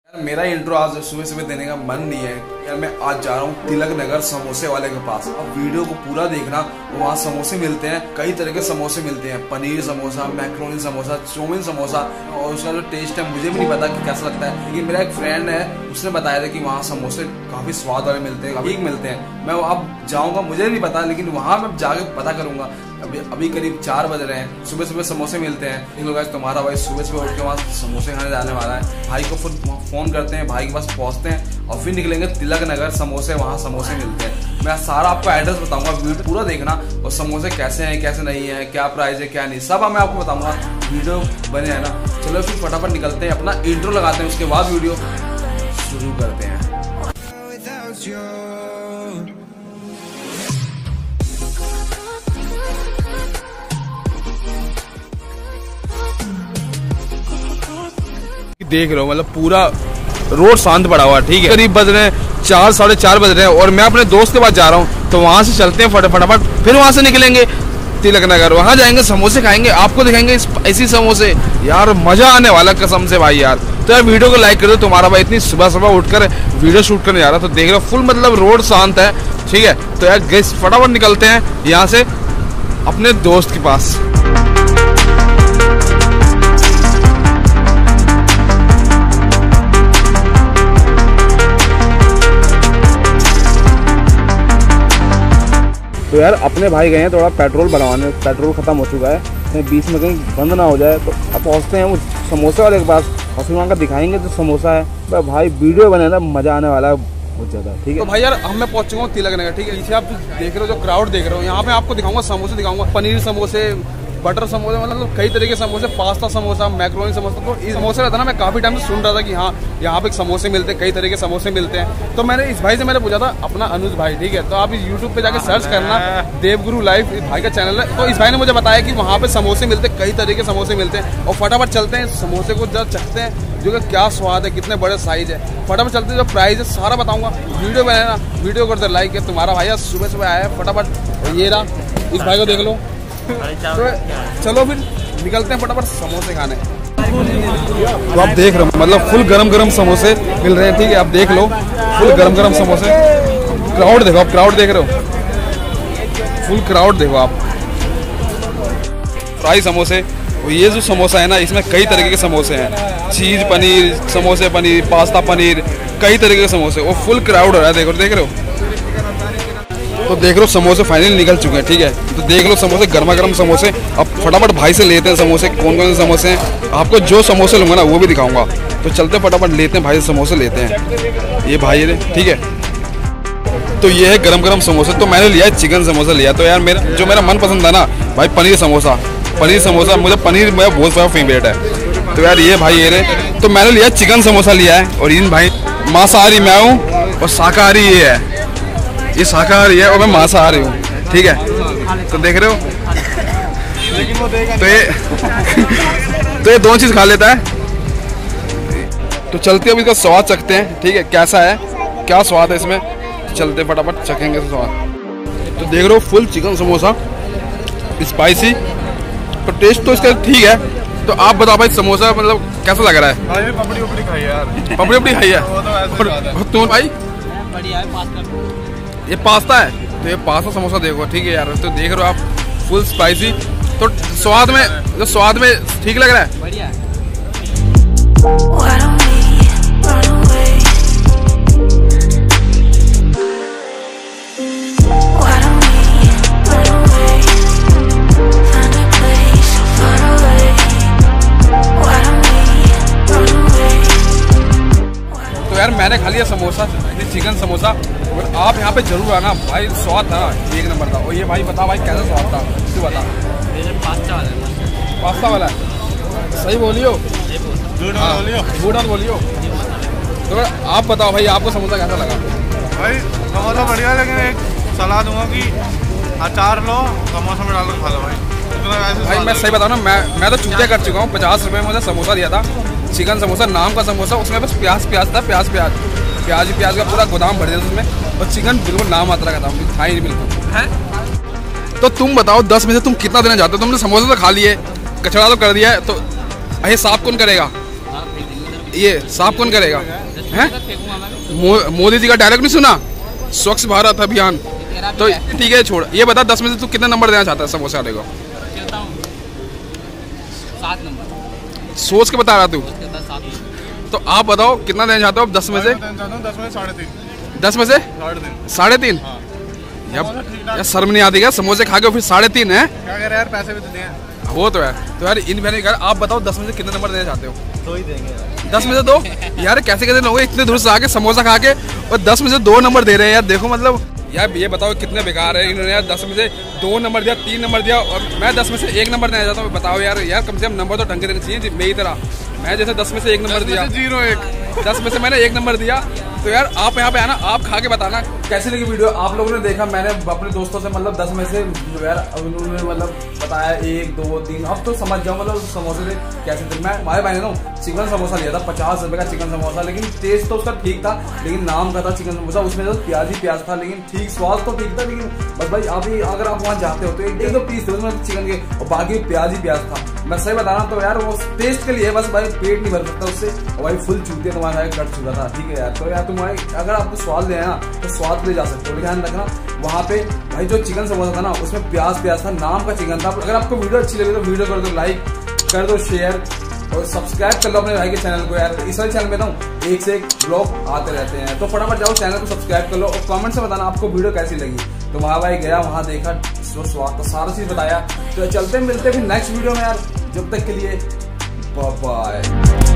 मेरा इंट्रो आज सुबह सुबह देने का मन नहीं है यार। मैं आज जा रहा हूँ तिलक नगर समोसे वाले के पास। अब वीडियो को पूरा देखना। वहाँ समोसे मिलते हैं, कई तरह के समोसे मिलते हैं, पनीर समोसा, मैक्रोनी समोसा, चाउमीन समोसा। और उसका जो टेस्ट है मुझे भी नहीं पता कि कैसा लगता है, लेकिन मेरा एक फ्रेंड है उसने बताया था कि वहाँ समोसे काफी स्वाद वाले मिलते हैं, ठीक मिलते हैं। मैं अब जाऊँगा, मुझे नहीं पता, लेकिन वहाँ मैं जाके पता करूंगा। अभी करीब 4 बज रहे हैं, सुबह सुबह समोसे मिलते हैं। इन लोग तुम्हारा भाई सुबह सुबह उठ के वहाँ समोसे खाने जाने वाला है। भाई को फोन करते हैं, भाई के पास पहुँचते हैं और फिर निकलेंगे तिलक नगर समोसे। वहाँ समोसे मिलते हैं। मैं सारा आपको एड्रेस बताऊंगा, वीडियो पूरा देखना। और समोसे कैसे हैं कैसे नहीं है, क्या प्राइस है क्या नहीं, सब मैं आपको बताऊंगा। वीडियो बने है ना। चलो फिर फटाफट निकलते हैं, अपना इंट्रो लगाते हैं, उसके बाद वीडियो शुरू करते हैं। देख रहे हो मतलब पूरा रोड शांत पड़ा हुआ, ठीक है। करीब बज रहे हैं 4 साढ़े 4 बज रहे हैं और मैं अपने दोस्त के पास जा रहा हूँ। तो वहां से चलते हैं फटाफट, फिर वहां से निकलेंगे तिलक नगर। वहां जाएंगे, समोसे खाएंगे, आपको दिखाएंगे ऐसी समोसे। यार मजा आने वाला कसम से भाई यार। तो यार वीडियो को लाइक कर दो। तुम्हारा भाई इतनी सुबह सुबह उठकर वीडियो शूट करने जा रहा, तो देख रहे हो फुल मतलब रोड शांत है, ठीक है। तो यार गैस फटाफट निकलते हैं यहाँ से अपने दोस्त के पास। तो यार अपने भाई गए हैं थोड़ा पेट्रोल भरवाने, पेट्रोल खत्म हो चुका है, तो बीच में कहीं बंद ना हो जाए। तो अब पहुँचते हैं वो समोसे वाले के पास और फिर वहाँ का दिखाएंगे जो समोसा है। भाई वीडियो बने ना, मजा आने वाला है बहुत ज़्यादा, ठीक है। तो भाई यार मैं पहुँच चुका हूँ तिलक नगर, ठीक है। इसे आप देख रहे हो, जो क्राउड देख रहे हो, यहाँ पे आपको दिखाऊंगा समोसे, दिखाऊंगा पनीर समोसे, बटर समोसे, मतलब कई तरह के समोसे, पास्ता समोसा, मैक्रोनी समोसा। तो इस समोसे रहता ना, मैं काफी टाइम से सुन रहा था कि हाँ यहाँ पे समोसे मिलते हैं, कई तरह के समोसे मिलते हैं। तो मैंने इस भाई से मैंने पूछा था, अपना अनुज भाई, ठीक है। तो आप इस यूट्यूब पे जाके सर्च करना, देवगुरु लाइव इस भाई का चैनल है। तो इस भाई ने मुझे बताया कि वहाँ पे समोसे मिलते हैं, कई तरह के समोसे मिलते हैं। और फटाफट चलते हैं, समोसे को जब चखते हैं, जो कि क्या स्वाद है, कितने बड़े साइज है। फटाफट चलते हैं, जो प्राइस है सारा बताऊंगा। वीडियो बनाए ना, वीडियो करते लाइक है। तुम्हारा भाई सुबह सुबह आया है, फटाफट ये रहा, इस भाई को देख लो। तो चलो फिर निकलते हैं फटाफट समोसे खाने। तो आप देख रहे हो मतलब फुल गरम गरम समोसे मिल रहे हैं, ठीक है। आप देख लो फुल गरम गरम समोसे। क्राउड देखो, आप क्राउड देख रहे हो, फुल क्राउड देखो आप। फ्राई समोसे। और ये जो समोसा है ना, इसमें कई तरह के समोसे हैं, चीज पनीर समोसे, पनीर पास्ता पनीर, कई तरह के समोसे। और फुल क्राउड हो रहा है, देख रहे हो। तो देख लो समोसे फाइनली निकल चुके हैं, ठीक है। तो देख लो समोसे, गर्मा गर्म समोसे। अब फटाफट भाई से लेते हैं समोसे, कौन कौन से समोसे हैं। आपको जो समोसे लूँगा ना वो भी दिखाऊंगा। तो चलते फटाफट लेते हैं, भाई से समोसे लेते हैं। ये भाई है, ठीक है। तो ये है गरम गरम समोसे। तो मैंने लिया है चिकन समोसा लिया। तो यार मेरा मन पसंद था ना भाई, पनीर समोसा। मुझे पनीर मेरा बहुत सारा फेवरेट है। तो यार ये भाई ये रहे। तो मैंने लिया चिकन समोसा लिया है। और इन भाई मांसाहारी मैं हूँ और शाकाहारी ये है, ये शाकाहारी है और मैं मांसाहारी हूँ, ठीक है। तो देख रहे हो, तो ये दोनों चीज खा लेता है। तो चलते अब इसका स्वाद चखते हैं, ठीक है, कैसा है, क्या स्वाद है इसमें। चलते फटाफट चखेंगे स्वाद। तो देख रहे हो फुल चिकन समोसा, स्पाइसी। तो टेस्ट तो इसका ठीक है। तो आप बताओ भाई समोसा मतलब कैसा लग रहा है। भाई पपड़ी उपड़ी खाई है यार, पपड़ी उपड़ी खाई है। और तुम भाई? बढ़िया है, पास्ता। ये पास्ता है, तो ये पास्ता समोसा देखो, ठीक है यार। तो देख रहे हो आप फुल स्पाइसी। तो स्वाद में ठीक लग रहा है, बढ़िया है। तो यार मैंने खा लिया समोसा, चिकन समोसा। और आप यहाँ पे जरूर आना भाई, स्वाद था एक नंबर था। और ये भाई बता भाई कैसा स्वाद था, तू बता। पास्ता वाला है, सही बोलियो, झूठ बोलियो। तो आप बताओ भाई, आपको समोसा कैसा लगा? भाई समोसा बढ़िया, लेकिन एक सलाह दूंगा कि अचार लो, समोसा में डाल कर खा लो भाई। मैं सही बताऊँ ना, मैं तो चूतिया कर चुका हूँ। 50 रुपये में मुझे समोसा दिया था, चिकन समोसा नाम का समोसा। उसमें बस प्याज था, प्याज का पूरा गोदाम भर दिया उसमें। और चिकन बिल्कुल नाम मात्रा का था, था ही नहीं बिल्कुल है। तो तुम बताओ 10 में से तुम कितना देना चाहते हो? तुमने समोसा तो खा लिए, कचड़ा तो कर दिया है, तो हिसाब कौन करेगा? ये साफ कौन करेगा हैं? मोदी जी का डायलॉग नहीं सुना, स्वच्छ भारत अभियान? तो ठीक है छोड़, ये बता 10 में से तू कितना नंबर देना चाहता है समोसा वाले को? 7 नंबर। सोच के बता रहा तू, तो आप बताओ कितना देना चाहते हो आप 10 में से? 10 में 3.5। 10 में से 3.5? यार शर्म नहीं आती क्या? समोसे खा के फिर 3.5 है? क्या कह रहे यार, पैसे भी तो दिए। वो तो है। तो यार इन बहने का आप बताओ 10 में से कितने नंबर देना चाहते हो? 2 ही देंगे। 10 में से 2? यार कैसे कैसे लोग इतने दूर से आके समोसा खा के और 10 में से 2 नंबर दे रहे हैं यार। देखो मतलब यार ये बताओ कितने बेकार है। इन्होंने यार 10 में से 2 नंबर दिया, 3 नंबर दिया, और मैं 10 में से 1 नंबर देना चाहता हूँ। बताओ यार, यार कम से कम नंबर तो ढंग के देने चाहिए मेरी तरह। मैं जैसे 10 में से 1 नंबर दिया, 10 में से मैंने 1 नंबर दिया, तो यार आप यहाँ पे आना, आप खा के बताना कैसी लगी वीडियो। आप लोगों ने देखा, मैंने अपने दोस्तों से मतलब 10 में से यार उन्होंने मतलब बताया 1 2 3, अब तो समझ जाओ मतलब समोसे थे कैसे थे। मैं हमारे भाई ने ना चिकन समोसा लिया था, 50 रुपए का चिकन समोसा, लेकिन टेस्ट तो उसका ठीक था, लेकिन नाम का था चिकन समोसा, उसमें तो प्याज ही प्याज था, लेकिन ठीक स्वाद तो ठीक था, लेकिन बस भाई आप ही अगर आप वहाँ जाते हो तो 1-2 पीस थे उसमें चिकन के, और बाकी प्याज ही प्याज था। मैं सही बता रहा हूँ, तो यार वो टेस्ट के लिए बस भाई पेट नहीं भर सकता उससे, और भाई फुल चूतिया तुम्हारा कट चुका था। ठीक है यार, तो यार तुम्हारे अगर आपको स्वाद लेना ना तो स्वाद ले जा सकते हो, ध्यान रखना वहाँ पे भाई जो चिकन समोसा था ना उसमें प्याज प्याज था, नाम का चिकन था। अगर आपको वीडियो अच्छी लगी तो वीडियो कर दो लाइक, कर दो शेयर, और सब्सक्राइब कर लो अपने भाई के चैनल को। यार इस वाले चैनल में ना एक से एक ब्लॉग आते रहते हैं, तो फटाफट जाओ चैनल को सब्सक्राइब कर लो, और कमेंट से बताना आपको वीडियो कैसी लगी। तो वहाँ भाई गया, वहाँ देखा, स्वाद तो सारा चीज बताया। तो चलते मिलते फिर नेक्स्ट वीडियो में यार, जब तक के लिए बाय बाय।